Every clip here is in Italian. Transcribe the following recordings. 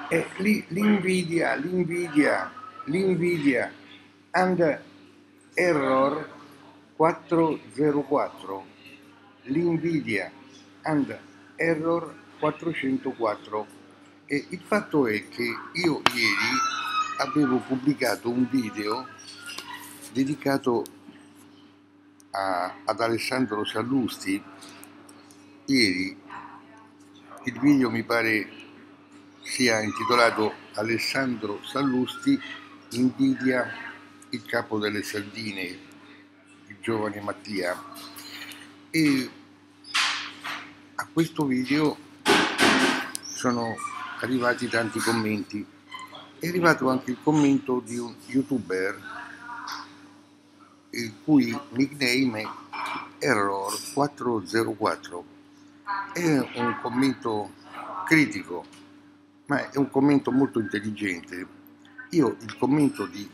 L'invidia and error 404, l'invidia and error 404. E il fatto è che io ieri avevo pubblicato un video dedicato ad Alessandro Sallusti. Ieri il video mi pare sia intitolato Alessandro Sallusti invidia il capo delle sardine, il giovane Mattia, e a questo video sono arrivati tanti commenti. È arrivato anche il commento di un youtuber il cui nickname è Error404. È un commento critico, ma è un commento molto intelligente. Io il commento di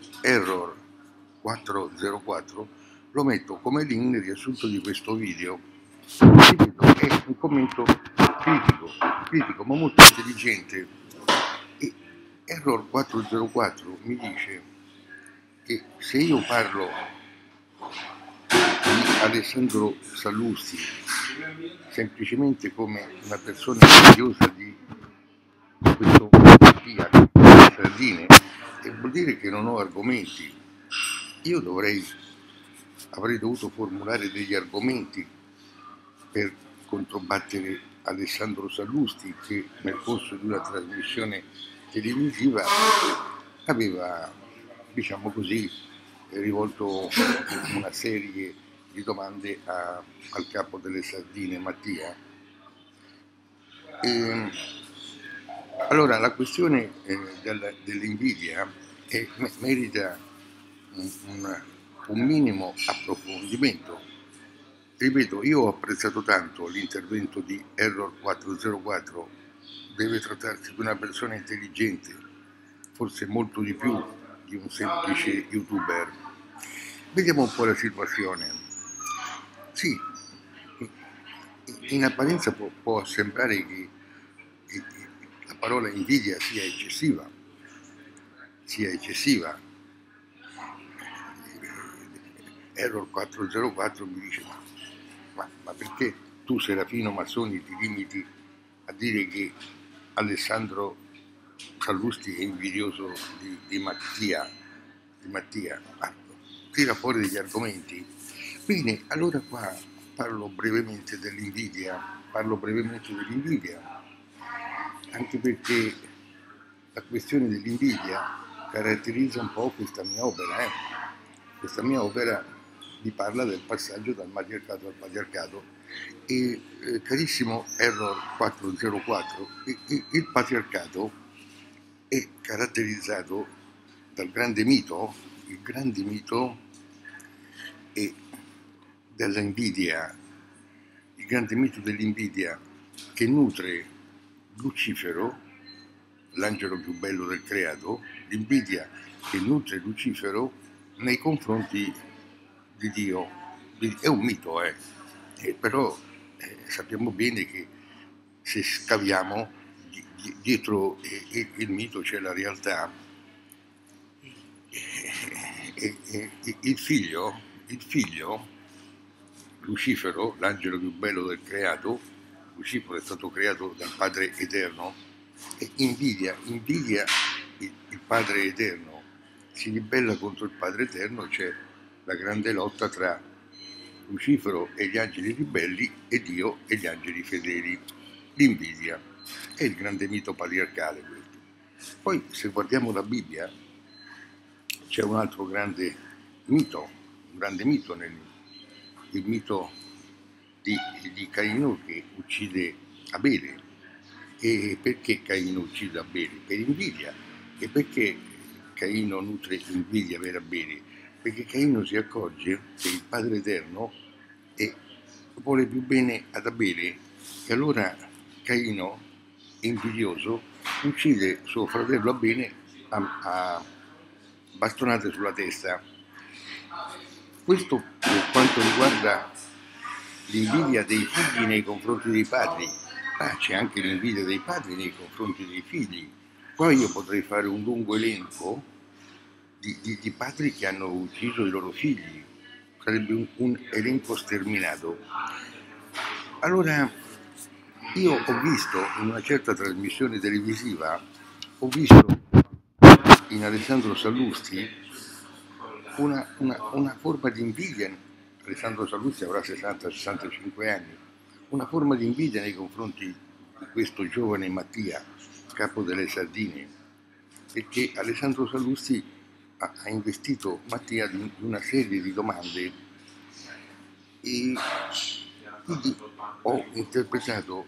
Error404 lo metto come link nel riassunto di questo video. Ripeto, è un commento critico ma molto intelligente. E Error404 mi dice che se io parlo di Alessandro Sallusti semplicemente come una persona invidiosa di questo Mattia delle sardine, vuol dire che non ho argomenti. Io avrei dovuto formulare degli argomenti per controbattere Alessandro Sallusti, che nel corso di una trasmissione televisiva aveva, diciamo così, rivolto una serie di domande al capo delle sardine Mattia. Allora la questione dell'invidia merita un minimo approfondimento. Ripeto, io ho apprezzato tanto l'intervento di Error404, deve trattarsi di una persona intelligente, forse molto di più di un semplice youtuber. Vediamo un po' la situazione. Sì, in apparenza può sembrare che la parola invidia sia eccessiva. Error 404 mi dice ma perché tu Serafino Mazzoni ti limiti a dire che Alessandro Sallusti è invidioso di Mattia? Tira fuori degli argomenti. Bene, allora qua parlo brevemente dell'invidia, anche perché la questione dell'invidia caratterizza un po' questa mia opera. Questa mia opera mi parla del passaggio dal matriarcato al patriarcato e carissimo Error 404, il patriarcato è caratterizzato dal grande mito, il grande mito è dell'invidia, il grande mito dell'invidia che nutre Lucifero, l'angelo più bello del creato, l'invidia che nutre Lucifero nei confronti di Dio. È un mito, però sappiamo bene che se scaviamo dietro il mito c'è la realtà. Il figlio, Lucifero, l'angelo più bello del creato, Lucifero è stato creato dal Padre Eterno, e invidia il Padre Eterno, si ribella contro il Padre Eterno, c'è la grande lotta tra Lucifero e gli angeli ribelli e Dio e gli angeli fedeli. L'invidia è il grande mito patriarcale questo. Poi se guardiamo la Bibbia c'è un altro grande mito il mito di Caino che uccide Abele. E perché Caino uccide Abele? Per invidia. E perché Caino nutre invidia per Abele? Perché Caino si accorge che il Padre Eterno vuole più bene ad Abele, e allora Caino, invidioso, uccide suo fratello Abele a bastonate sulla testa. Questo per quanto riguarda l'invidia dei figli nei confronti dei padri, ma c'è anche l'invidia dei padri nei confronti dei figli. Qua io potrei fare un lungo elenco di padri che hanno ucciso i loro figli, sarebbe un elenco sterminato. Allora, io ho visto in una certa trasmissione televisiva, ho visto in Alessandro Sallusti una forma di invidia. Alessandro Sallusti avrà 60-65 anni, una forma di invidia nei confronti di questo giovane Mattia, capo delle sardine, perché Alessandro Sallusti ha investito Mattia di una serie di domande e quindi ho interpretato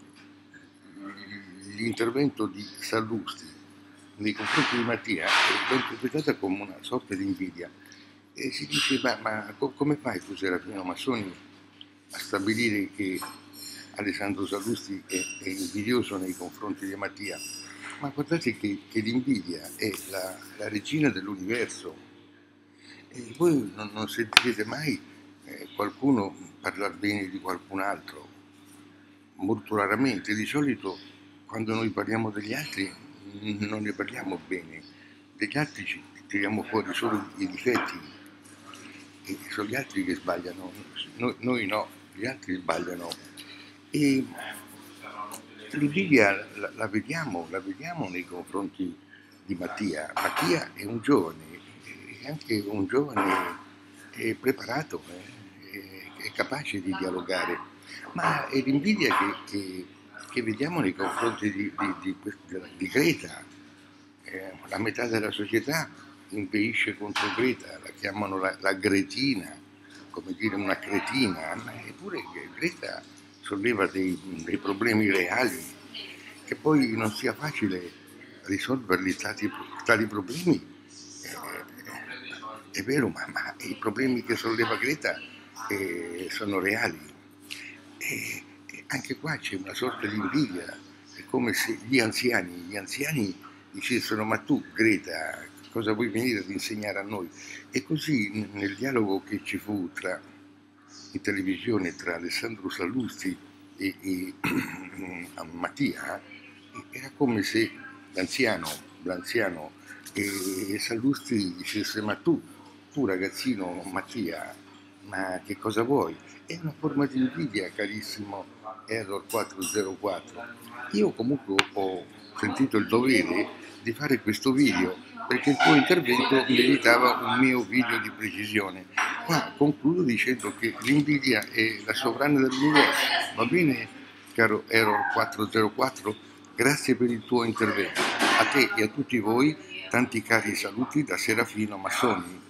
l'intervento di Sallusti nei confronti di Mattia, l'ho interpretata come una sorta di invidia. E si dice, ma come fai tu, Serafino Massoni, a stabilire che Alessandro Sallusti è invidioso nei confronti di Mattia? Ma guardate che l'invidia è la regina dell'universo. E voi non sentirete mai qualcuno parlare bene di qualcun altro, molto raramente. Di solito quando noi parliamo degli altri non ne parliamo bene, degli altri ci tiriamo fuori solo i difetti, e sono gli altri che sbagliano, noi no, gli altri sbagliano. E l'invidia la vediamo nei confronti di Mattia. Mattia è un giovane, è anche un giovane preparato, è capace di dialogare, ma è l'invidia che vediamo nei confronti di Greta. La metà della società inveisce contro Greta, la chiamano la Gretina, come dire una cretina, ma eppure Greta solleva dei problemi reali, che poi non sia facile risolverli tali problemi, è vero, ma i problemi che solleva Greta sono reali. E anche qua c'è una sorta di invidia, è come se gli anziani dicessero: ma tu Greta, cosa vuoi venire ad insegnare a noi? E così nel dialogo che ci fu in televisione tra Alessandro Sallusti e Mattia, era come se l'anziano e Sallusti dicesse: ma tu ragazzino Mattia, ma che cosa vuoi? È una forma di invidia, carissimo Error 404. Io comunque ho sentito il dovere di fare questo video perché il tuo intervento meritava un mio video di precisione. Qua concludo dicendo che l'invidia è la sovrana dell'universo. Va bene, caro Error 404? Grazie per il tuo intervento. A te e a tutti voi tanti cari saluti da Serafino Massoni.